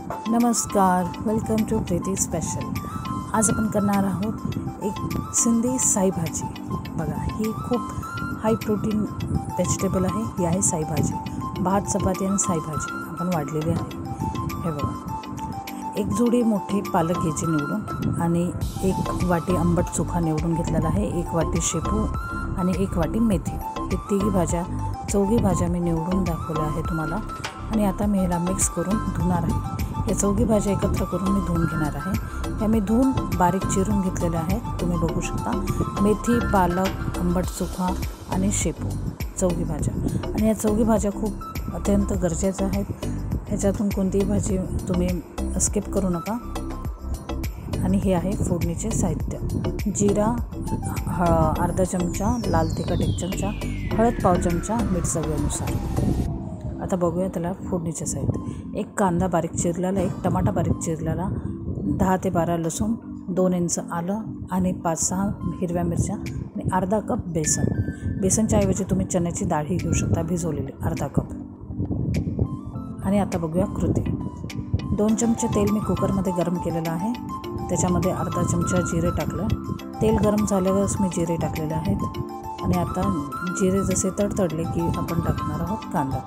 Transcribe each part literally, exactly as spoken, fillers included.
नमस्कार, welcome to Preeti special. आज आपण करणार आहोत एक सिंधी साई भाजी। बघा, ही खूप हाय प्रोटीन व्हेजिटेबल आहे। ही आहे साई भाजी। भात, चपाती आणि साई भाजी आपण वाढलेली आहे। हे बघा, एक जोडी मोठे पालक घ्यायचे निवडून आणि एक वाटी आंबट चोखा निवडून घेतलेला आहे। एक वाटी शेपू आणि एक वाटी मेथी। हे तिघी भाज्या चौघी भाज्या मी निवडून दाखवल्या आहे तुम्हाला। आणि आता मी ह्याला मिक्स करून धुणार आहे। या चौघी भाज्या एकत्र करून मी धुवून घेणार आहे। या मी धुवून बारीक चिरून घेतलेल्या आहेत, तुम्ही बघू शकता। मेथी, पालक, आंबट चोखा आणि शेपू, चौघी भाज्या। आणि या चौघी भाज्या खूप अत्यंत गरजेच्या आहेत। ह्याच्यातून कोणतीही भाजी तुम्ही स्किप करू नका। आणि हे आहे फोडणीचे साहित्य। जिरा ह अर्धा चमचा, लाल तिखट एक चमचा, हळद पाव चमचा, मीठ चवीनुसार। आता बघूया त्याला फोडणीचे साहित्य। एक कांदा बारीक चिरलेला, एक टमाटा बारीक चिरलेला, दहा ते बारा लसूण, दोन इंच आलं आणि पाच सहा हिरव्या मिरच्या आणि अर्धा कप बेसन। बेसनच्या ऐवजी तुम्ही चण्याची डाळही घेऊ शकता, भिजवलेली, अर्धा कप। आणि आता बघूया कृती। दोन चमचे तेल मी कुकरमध्ये गरम केलेलं आहे। त्याच्यामध्ये अर्धा चमचा जिरे टाकलं। तेल गरम झाल्यावरच मी जिरे टाकलेले आहेत। आणि आता जिरे जसे तडतडले की आपण टाकणार आहोत कांदा।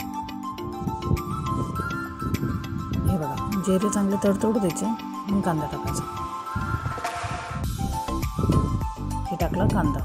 हे बघा, जिरे चांगले तडतडू द्यायचे, मग कांदा टाकायचा। हे टाकला कांदा।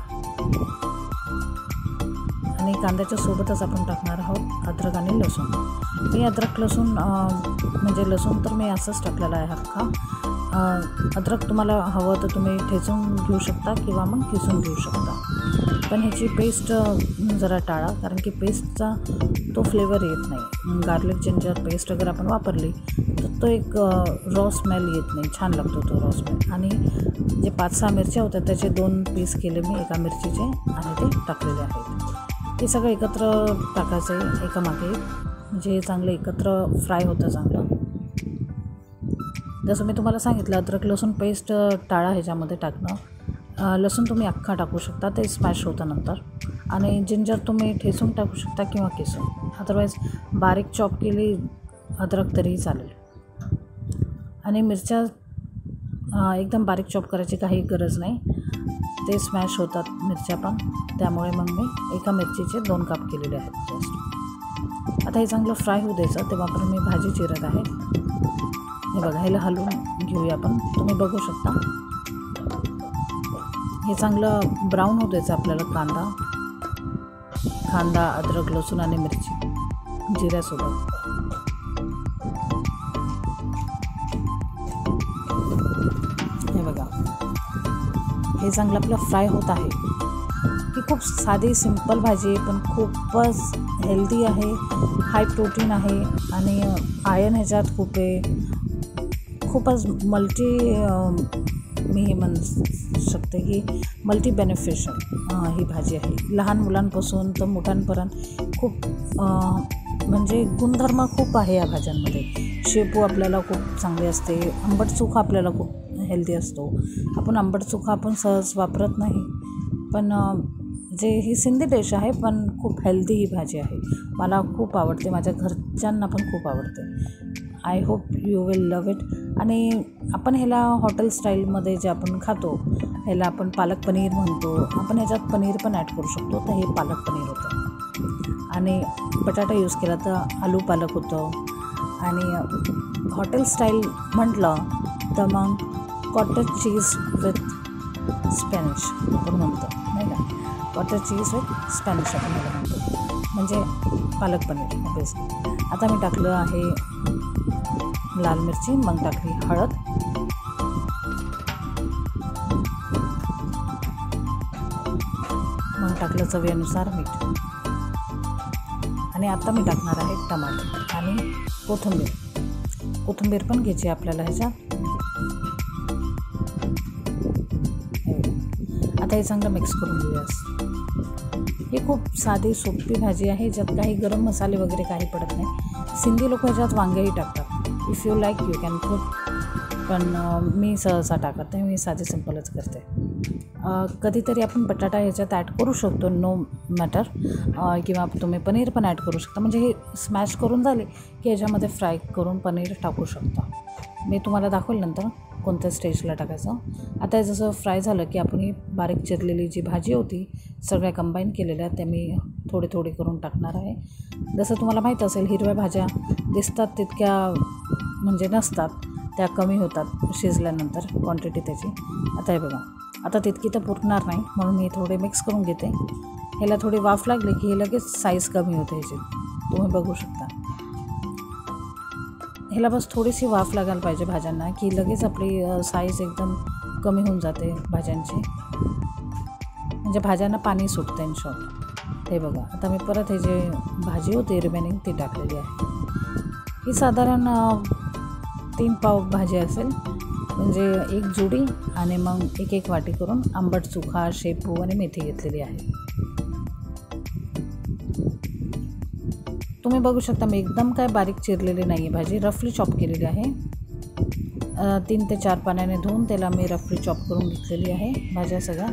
आणि कांद्याच्या सोबतच आपण टाकणार आहोत अद्रक आणि लसूण। मी अद्रक लसूण म्हणजे लसूण तर मी असंच टाकलेला आहे अख्खा। अद्रक तुम्हाला हवं तर तुम्ही ठेचून घेऊ शकता किंवा मग किसून घेऊ शकता। पण ह्याची पेस्ट जरा टाळा, कारण की पेस्टचा तो फ्लेवर येत नाही। गार्लिक जिंजर पेस्ट अगर आपण वापरली तर तो एक रॉ स्मेल येत नाही, छान लागतो तो रॉ स्मेल। आणि जे पाच सहा मिरच्या होत्या त्याचे दोन पीस केले मी एका मिरचीचे आणि ते टाकलेले आहेत। ते सगळं एकत्र टाकायचं आहे एकामागे एक, म्हणजे चांगलं एकत्र फ्राय होतं चांगलं। जसं मी तुम्हाला सांगितलं, अद्रक लसूण पेस्ट टाळा ह्याच्यामध्ये टाकणं। लसूण तुम्ही अख्खा टाकू शकता, ते स्मॅश होतं नंतर। आणि जिंजर तुम्ही ठेचून टाकू शकता किंवा किसून, अदरवाईज बारीक चॉप केली अद्रक तरीही चालेल। आणि मिरच्या एकदम बारीक चॉप करायची काही गरज नाही, ते स्मॅश होतात मिरच्या पण, त्यामुळे मग मी एका मिरचीचे दोन काप केलेले आहेत जस्ट। आता हे चांगलं फ्राय होऊ द्यायचं, तेव्हापर्यंत मी भाजी चिरत आहे। हे बघा, ह्याला हलवून घेऊया आपण, तुम्ही बघू शकता। हे चांगलं ब्राऊन होऊ द्यायचं आपल्याला, कांदा कांदा अद्रक लसूण आणि मिरची जिऱ्यासोबत। हे बघा, हे चांगलं आपलं फ्राय होत आहे। ही खूप साधी सिंपल भाजी आहे, पण खूपच हेल्दी आहे, हाय प्रोटीन आहे आणि आयर्न ह्याच्यात खूप आहे। खूपच मल्टी मी हे म्हणू शकते की मल्टी बेनिफिशियल ही भाजी आहे। लहान मुलांपासून तर मोठ्यांपर्यंत खूप म्हणजे गुणधर्म खूप आहे या भाज्यांमध्ये। शेपू आपल्याला खूप चांगली असते, आंबट चोखा आपल्याला खूप हेल्दी असतो। आपण आंबट चोखा आपण सहज वापरत नाही, पण जे ही सिंधी डिश आहे, पण खूप हेल्दी ही भाजी आहे। मला खूप आवडते, माझ्या घरच्यांना पण खूप आवडते। I hope you will love it. आणि आपण ह्याला हॉटेल स्टाईलमध्ये जे आपण खातो, ह्याला आपण पालक पनीर म्हणतो, आपण ह्याच्यात पनीर पण ॲड करू शकतो, तर हे पालक पनीर होतं। आणि बटाटा यूज केला तर आलू पालक होतं। आणि हॉटेल स्टाईल म्हटलं तर मग कॉटेज चीज विथ स्पॅनिश आपण म्हणतो, नाही का? कॉटेज चीज विथ स्पॅनिश आपण ह्याला म्हणतो, म्हणजे पालक पनीर बेस्ट। आता मी टाकलं आहे लाल मिरची, मग टाकली हळद, मग टाकलं चवीनुसार मीठ। आणि आता मी टाकणार आहे टमाटर आणि कोथिंबीर। कोथिंबीर पण घ्यायची आपल्याला ह्याच्यात। आता हे चांगलं मिक्स करून घेऊया। ही खूप साधी सोपी भाजी आहे, ज्यात काही गरम मसाले वगैरे काही पडत नाही। सिंधी लोक ह्याच्यात वांगेही टाकतात, if you like you can put, पण मी सहसा टाकत नाही, मी साधी सिंपलच करते। कधीतरी आपण बटाटा ह्याच्यात ॲड करू शकतो, नो मॅटर, किंवा तुम्ही पनीर पण ॲड करू शकता. म्हणजे हे स्मॅश करून झाले की ह्याच्यामध्ये फ्राय करून पनीर टाकू शकता. मी तुम्हाला दाखवेल नंतर कोणत्या स्टेजला टाकायचं. आता हे जसं फ्राय झालं की आपण ही बारीक चिरलेली जी भाजी होती सगळ्या कंबाईन केलेल्या त्या मी थोडी थोडी करून टाकणार आहे. जसं तुम्हाला माहीत असेल हिरव्या भाज्या दिसतात तितक्या म्हणजे नसतात, त्या कमी होतात शिजल्यानंतर क्वांटिटी त्याची. आता हे बघा, आता तितकी तर पुरणार नाही म्हणून मी थोडे मिक्स करून घेते. ह्याला थोडी वाफ लागली की हे लगेच साईज कमी होते ह्याची, तुम्ही बघू शकता. ह्याला बस थोडीशी वाफ लागायला पाहिजे भाज्यांना की लगेच आपली साईज एकदम कमी होऊन जाते भाज्यांची, म्हणजे भाज्यांना पाणी सुटतं इन शॉर्ट. हे बघा, आता मी परत हे जे भाजी होती रिमेनिंग ती टाकलेली आहे. ही साधारण तीन पाव भाजी असेल, म्हणजे एक जुडी आणि मग एक एक वाटी करून आंबट चुका, शेपू आणि मेथी घेतलेली आहे. तुम्ही बघू शकता मी एकदम काय बारीक चिरलेली नाही आहे भाजी, रफली चॉप केलेली आहे. तीन ते चार पाण्याने धुवून त्याला मी रफली चॉप करून घेतलेली आहे भाज्या सगळ्या.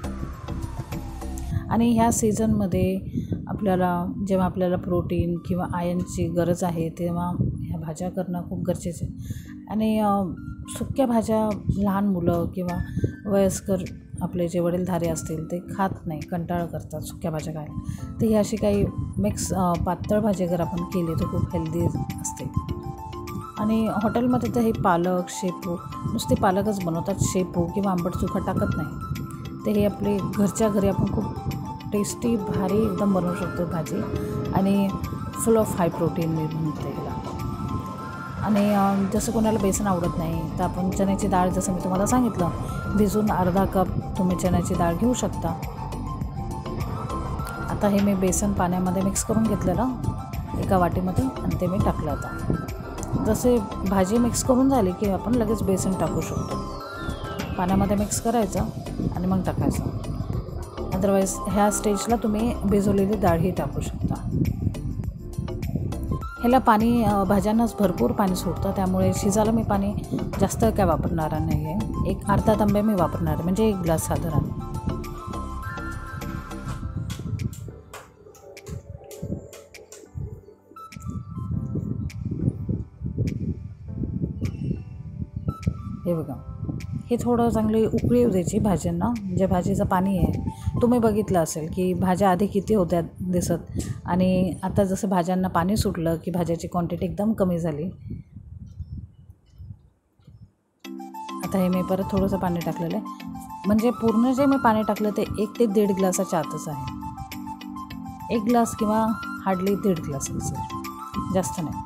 आणि ह्या सीझनमध्ये आपल्याला जेव्हा आपल्याला प्रोटीन किंवा आयर्नची गरज आहे तेव्हा ह्या भाज्या करणं खूप गरजेचं आहे. आणि सुक्या भाज्या लहान मुलं किंवा वयस्कर आपले जे वडीलधारे असतील ते खात नाही, कंटाळा करतात सुक्या भाज्या खायला. तर ही अशी काही मिक्स पातळ भाजी जर आपण केली तर खूप हेल्दी असते. आणि हॉटेलमध्ये तर हे पालक, शेपू, नुसते पालकच बनवतात, शेपू किंवा आंबट चुका टाकत नाही. तर हे आपले घरच्या घरी आपण खूप टेस्टी भारी एकदम बनवू शकतो भाजी. आणि फुल ऑफ हाय प्रोटीन मी म्हणते याला. आणि जसं कोणाला बेसन आवडत नाही तर आपण चण्याची डाळ, जसं मी तुम्हाला सांगितलं, भिजून अर्धा कप तुम्ही चण्याची डाळ घेऊ शकता. आता हे मी बेसन पाण्यामध्ये मिक्स करून घेतलेलं एका वाटीमध्ये आणि ते मी टाकलं. आता जसे भाजी मिक्स करून झाली की आपण लगेच बेसन टाकू शकतो. पाण्यामध्ये मिक्स करायचं आणि मग टाकायचं. अदरवाईज ह्या स्टेजला तुम्ही भिजवलेली डाळही टाकू शकता. ह्याला पाणी भाज्यांनाच भरपूर पाणी सुटतं, त्यामुळे शिजायला मी पाणी जास्त काय वापरणार नाही आहे. एक अर्धा तांबे मी वापरणार आहे, म्हणजे एक ग्लास साधारण. हे बघा, हे थोडं चांगली उकळी येऊ द्यायची भाज्यांना. जे भाजीचं पाणी आहे तुम्ही बघितलं असेल की भाज्या आधी किती होत्या दिसत, आणि आता जसं भाज्यांना पाणी सुटलं की भाज्याची क्वांटिटी एकदम कमी झाली. आता हे मी परत थोडंसं पाणी टाकलेलं आहे, म्हणजे पूर्ण जे मी पाणी टाकलं ते एक ते दीड ग्लासाच्या आतच आहे. एक ग्लास किंवा हार्डली दीड ग्लास असेल, जास्त नाही.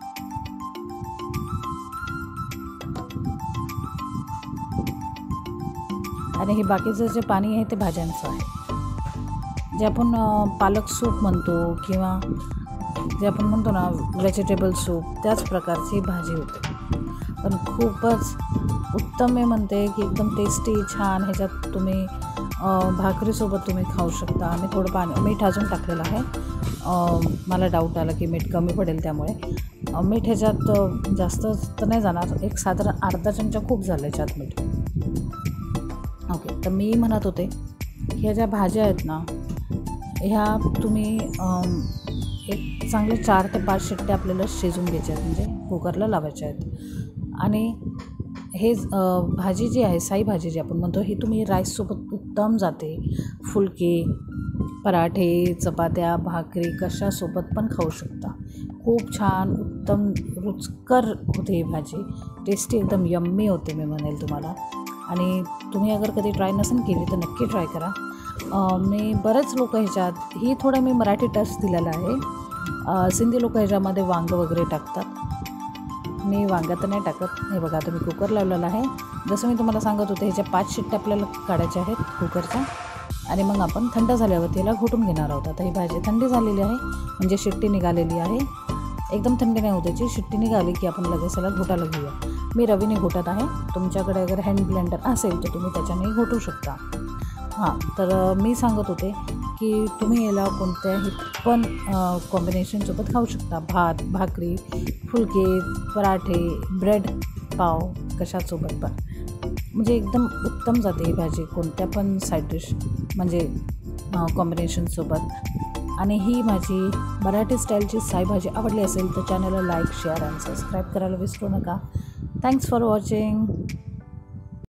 आणि हे बाकीचं जे पाणी आहे ते भाज्यांचं आहे. जे आपण पालक सूप म्हणतो किंवा जे आपण म्हणतो ना व्हेजिटेबल सूप, त्याच प्रकारची ही भाजी होते. पण खूपच उत्तम मी म्हणते की एकदम टेस्टी, छान. ह्याच्यात तुम्ही भाकरीसोबत तुम्ही खाऊ शकता. मी थोडं पाणी मीठ अजून टाकलेलं आहे, मला डाऊट आला की मीठ कमी पडेल, त्यामुळे मीठ ह्याच्यात जास्त तर नाही जाणार, एक साधारण अर्धा चमचा खूप झालं ह्याच्यात मीठ. ओके, तर मी म्हणत होते ह्या ज्या भाज्या आहेत ना ह्या तुम्ही एक चांगले चार ते पाच शिट्ट्या आपल्याला शिजून घ्यायच्या आहेत, म्हणजे कुकरला लावायच्या आहेत. आणि हे भाजी जी आहे, साई भाजी जी आपण म्हणतो, ही तुम्ही राईससोबत उत्तम जाते. फुलके, पराठे, चपात्या, भाकरी कशासोबत पण खाऊ शकता. खूप छान, उत्तम रुचकर होते ही भाजी, टेस्टी एकदम यम्मी होते मी म्हणेल तुम्हाला. आणि तुम्ही अगर कधी ट्राय नसेल केली तर नक्की ट्राय करा. मी बरेच लोक ह्याच्यात, ही थोडं मी मराठी टच दिलेला आहे. सिंधी लोक ह्याच्यामध्ये वांगं वगैरे टाकतात, मी वांगा तर नाही टाकत. हे बघा, आता मी कुकर लावलेला आहे. जसं मी तुम्हाला सांगत होते ह्याच्या पाच शिट्ट्या आपल्याला काढायच्या आहेत कुकरच्या, आणि मग आपण थंड झाल्यावर त्याला घोटून घेणार आहोत. आता ही भाजी थंडी झालेली आहे, म्हणजे शिट्टी निघालेली आहे. एकदम थंडी नाही होत्याची, शिट्टी निघाली की आपण लगेच त्याला घोटायला घेऊया. मी रवीने घोटत आहे, तुमच्याकडे अगर हँड ब्लेंडर असेल तर तुम्ही त्याच्याने घोटू शकता. हां, तर मी सांगत होते की तुम्ही याला कोणत्याही पण कॉम्बिनेशनसोबत खाऊ शकता. भात, भाकरी, फुलके, पराठे, ब्रेड, पाव, कशासोबत पण. म्हणजे एकदम उत्तम जाते ही भाजी कोणत्या पण साईड डिश म्हणजे कॉम्बिनेशनसोबत. आणि ही माझी मराठी स्टाईलची साईभाजी आवडली असेल तर चॅनलला लाईक शेअर आणि सबस्क्राईब करायला विसरू नका. Thanks for watching.